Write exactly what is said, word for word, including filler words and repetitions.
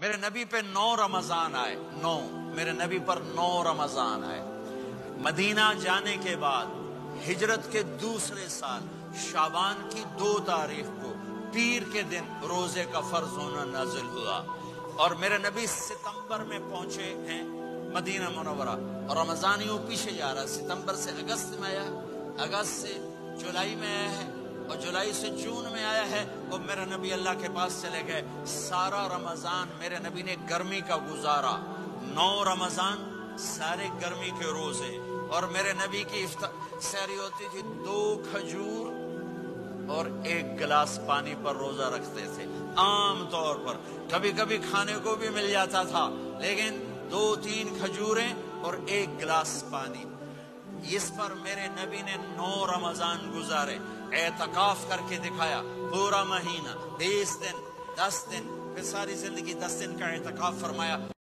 میرے نبی پہ نو رمضان آئے، نو میرے نبی پر نو رمضان آئے۔ مدینہ جانے کے بعد ہجرت کے دوسرے سال شعبان کی دو تاریخ کو پیر کے دن روزے کا فرض ہونا نازل ہوا، اور میرے نبی ستمبر میں پہنچے ہیں مدینہ منورہ، اور رمضان یوں پیچھے جا رہا، ستمبر سے اگست میں آیا، اگست سے جولائی میں آیا ہے، اور جولائی سے جون میں آیا ہے، اور میرے نبی اللہ کے پاس چلے گئے۔ سارا رمضان میرے نبی نے گرمی کا گزارا، نو رمضان سارے گرمی کے روزے، اور میرے نبی کی سحری ہوتی تھی دو کھجور اور ایک گلاس پانی پر روزہ رکھتے تھے عام طور پر، کبھی کبھی کھانے کو بھی مل جاتا تھا، لیکن دو تین کھجوریں اور ایک گلاس پانی، اس پر میرے نبی نے نو رمضان گزارے، اعتکاف کر کے دکھایا، پورا مہینہ، بیس دن، دس دن، پھر ساری زندگی دس دن کا اعتکاف فرمایا۔